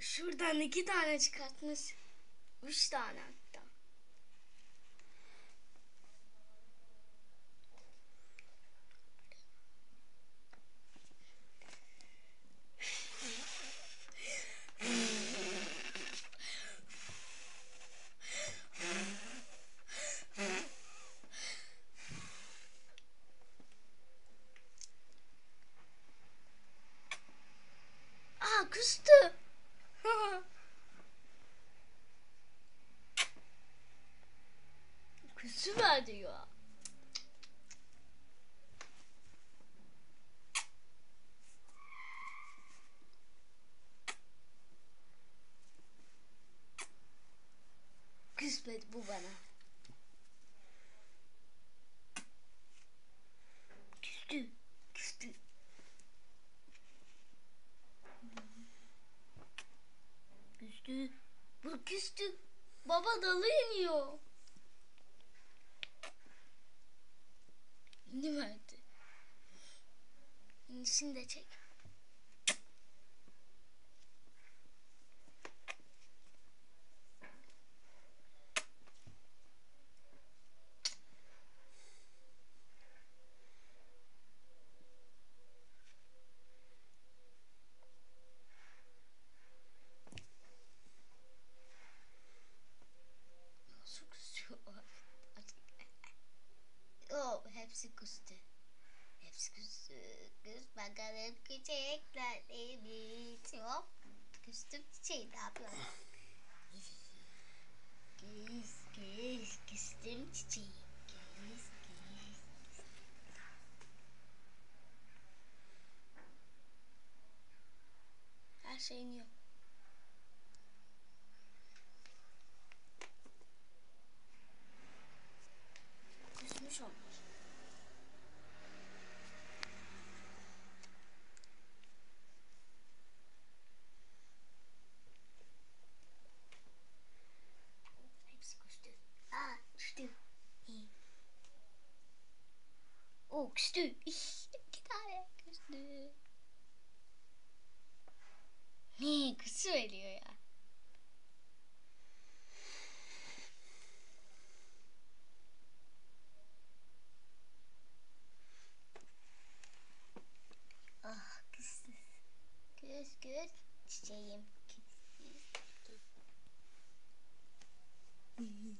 Şuradan 2 tane çıkartmış. 3 tane hatta. Aa, küstü. Küstüver diyor. Küsmedi bu bana. Küstü. Küstü. Küstü. Bu küstü. Baba dalı iniyor. İniverdi. İnisini de çek. Nasıl kusuyor? Oh, hepsi kustu. Hepsi kustu. Kız bakalım çiçekler neymiş. Hop. Küstüm çiçeği ne yapıyor? Küstüm çiçeği. Her şey iniyor. Küsmüş onlar. Hepsi küstü. Aa, küstü. O küstü. 2 tane küstü. Küsü veriyor ya. Ah, küstü. Küs çiçeğim. Küs.